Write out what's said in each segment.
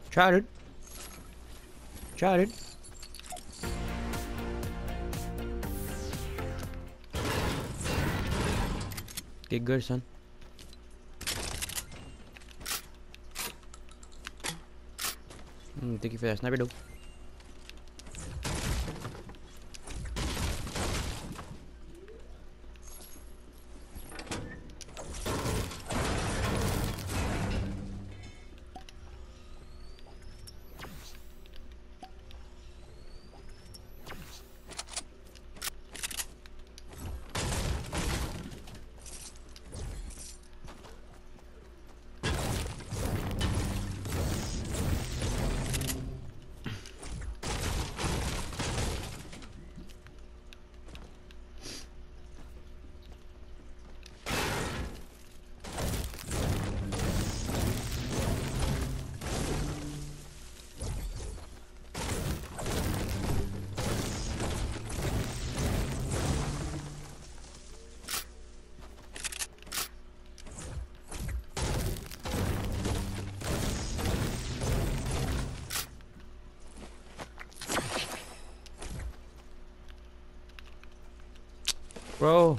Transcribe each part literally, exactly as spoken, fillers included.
Try it. Try it. Get good, son. Mm, thank you for that sniper, though. Bro.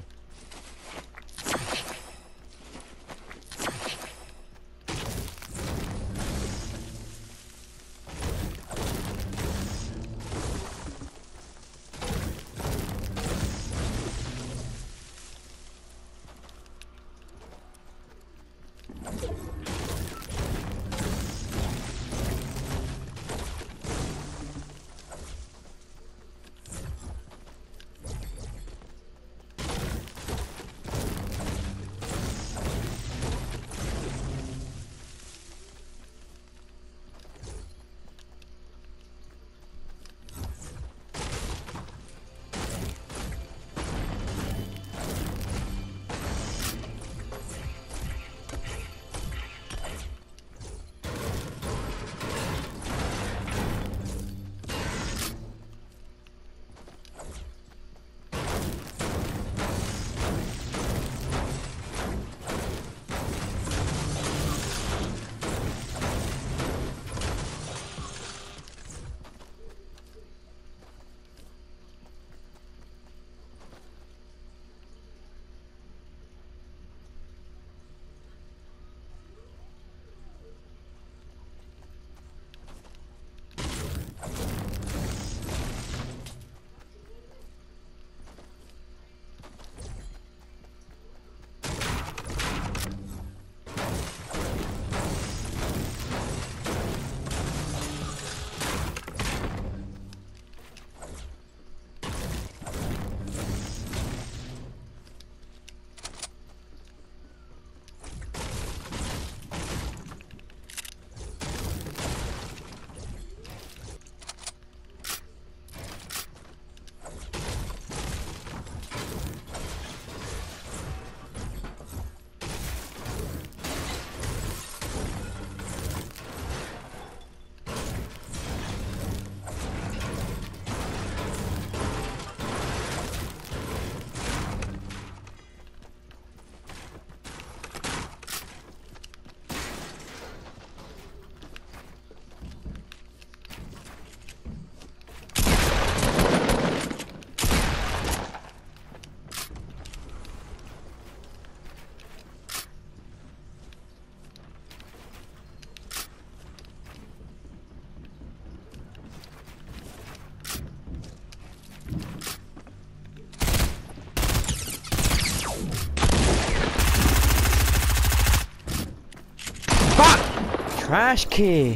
Trash kid.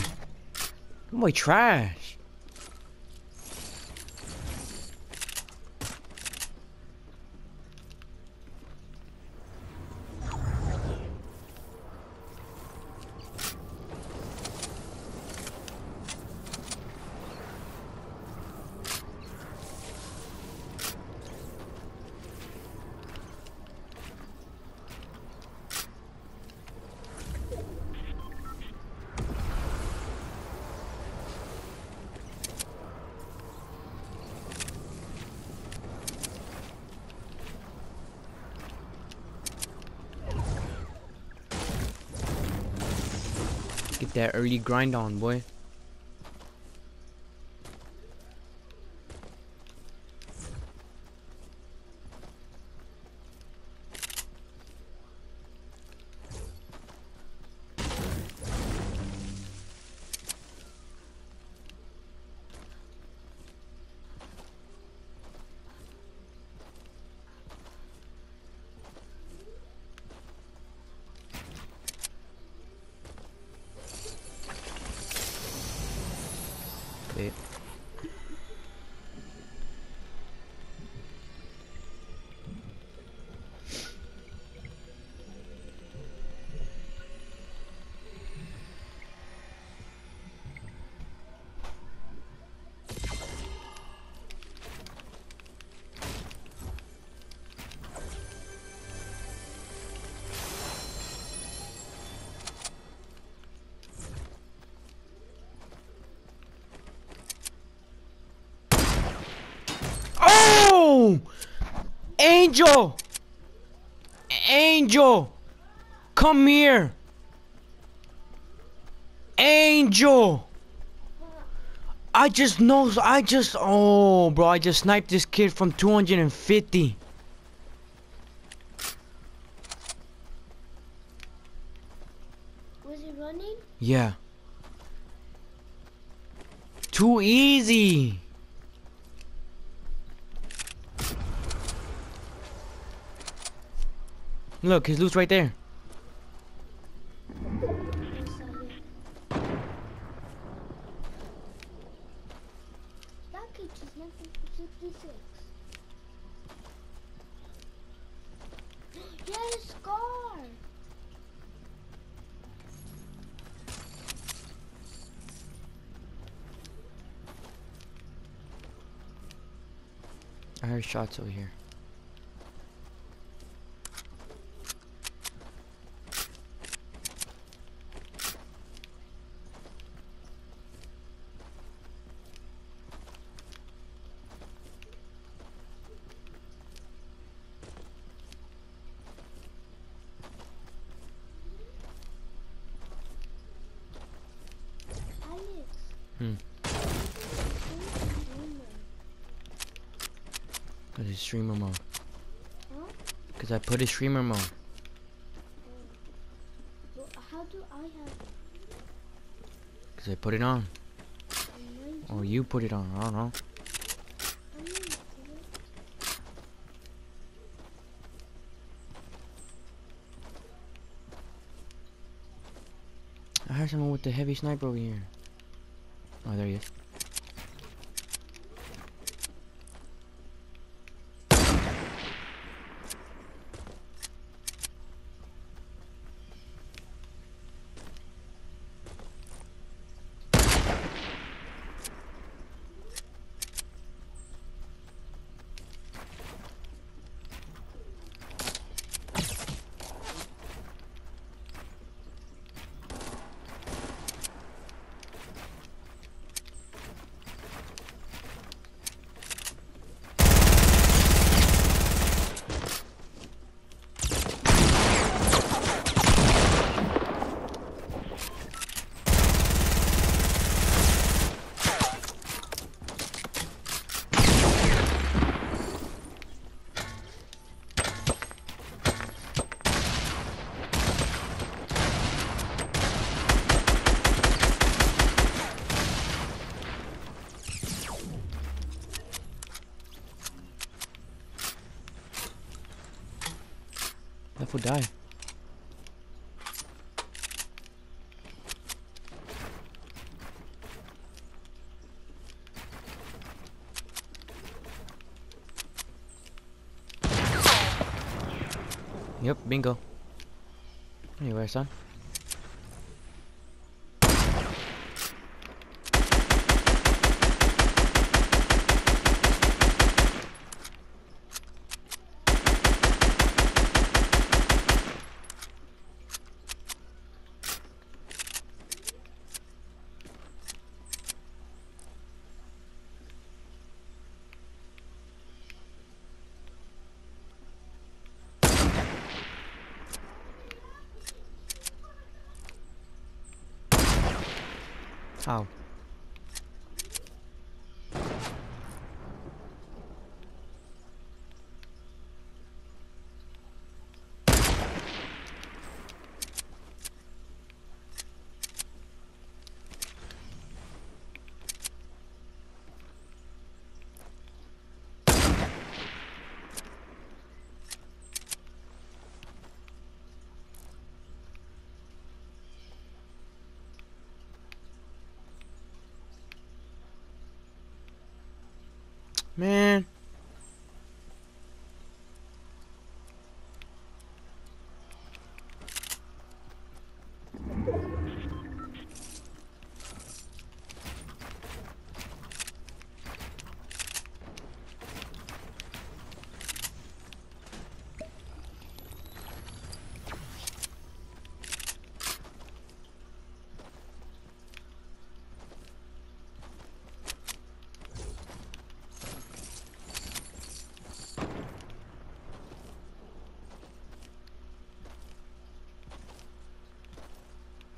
Oh my trash. Get that early grind on, boy. Wait. Oh! Angel! Angel! Come here! Angel! I just know, I just, oh, bro, I just sniped this kid from two hundred fifty. Was he running? Yeah. Too easy. Look, his loot's right there. That kid just left him for sixty-six. He had a scar. I heard shots over here. Alex. Hmm. Who's the Cause it's streamer mode. Huh? Cause I put it streamer mode. Well, how do I have it? Cause I put it on. On mine too? Or you put it on. I don't know. I mean, it. I heard someone with the heavy sniper over here. Oh, there he is. That fool die. Yep, bingo. Anywhere, son. How?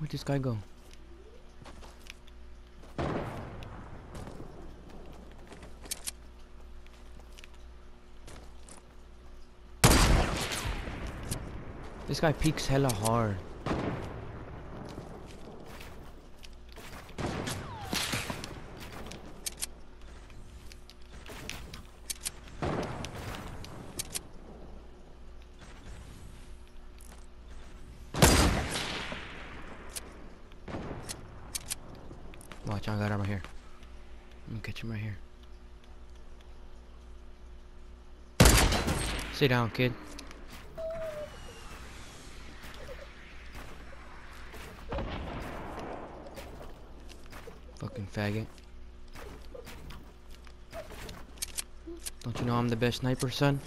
Where'd this guy go? This guy peeks hella hard. Watch, I got him right here. I'm gonna catch him right here. Sit down, kid. Fucking faggot. Don't you know I'm the best sniper, son?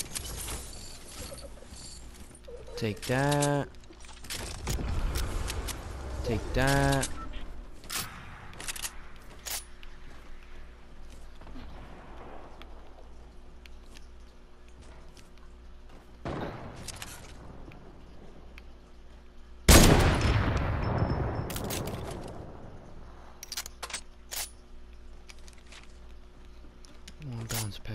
Take that. Take that. One bounce pad.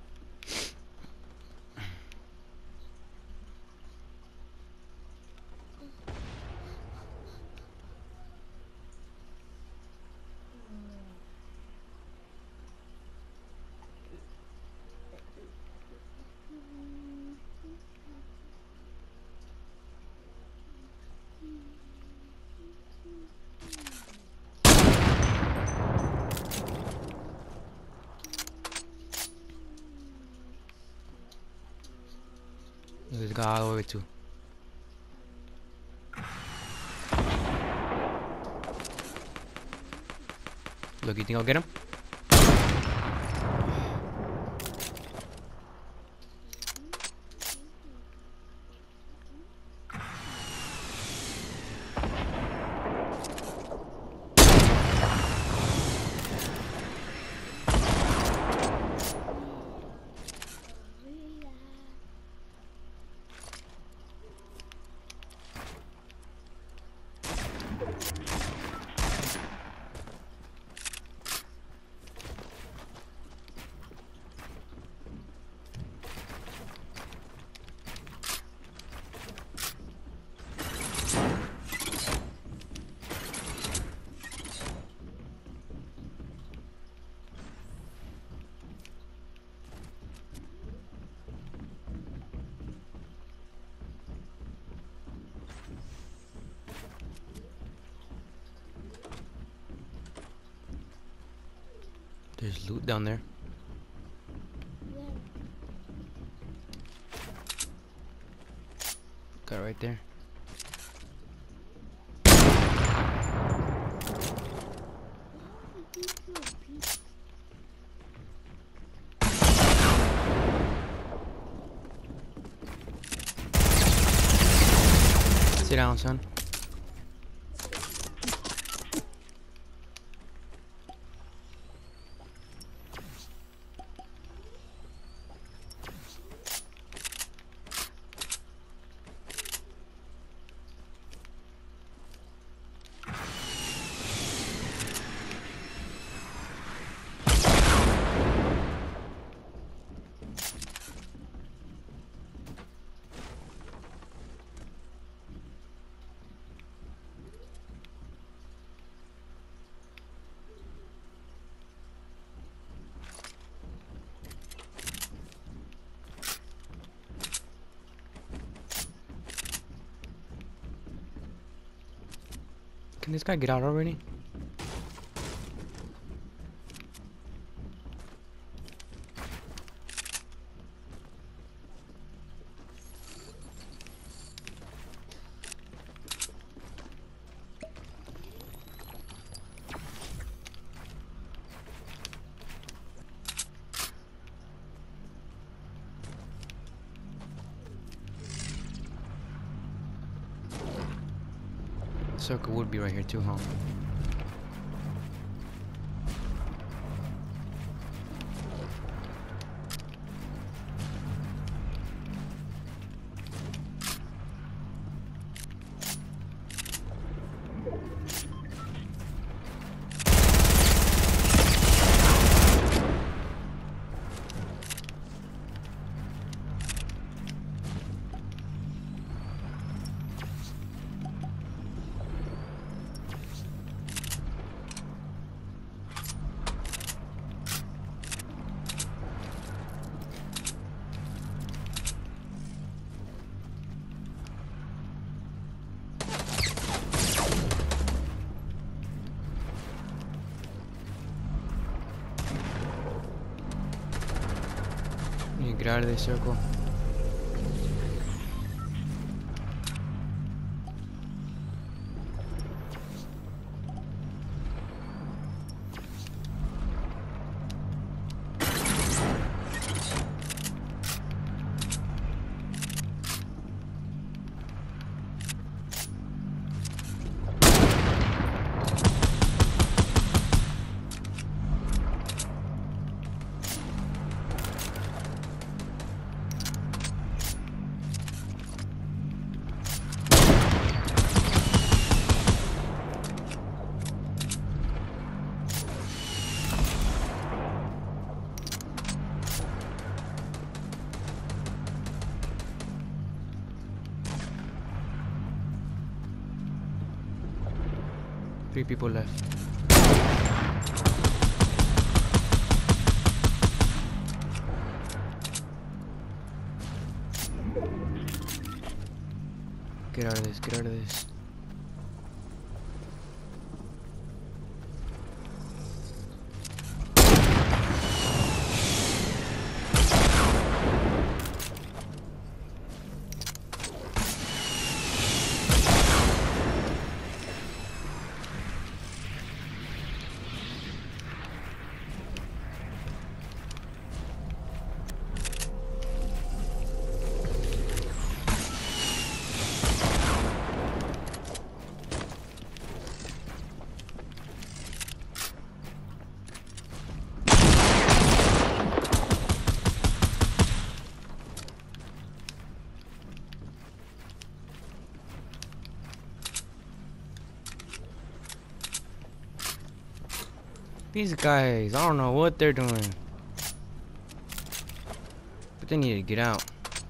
This guy all the way too. Look, you think I'll get him? There's loot down there. Where? Got it right there. Sit down, son. Can this guy get out already? Circle would be right here too, huh? Get out of this circle. Three people left. Get out of this, get out of this. These guys, I don't know what they're doing. But they need to get out.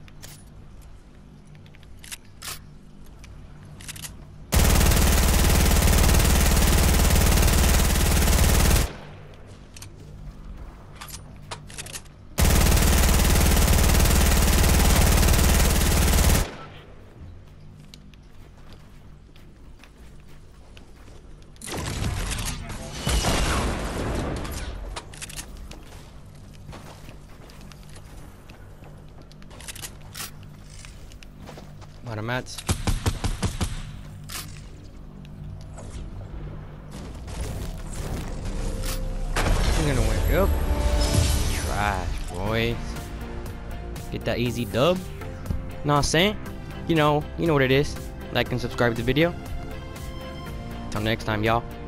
A lot of mats. I'm gonna wake up. Trash, boys. Get that easy dub. Know what I'm saying? You know, you know what it is. Like and subscribe to the video. Till next time, y'all.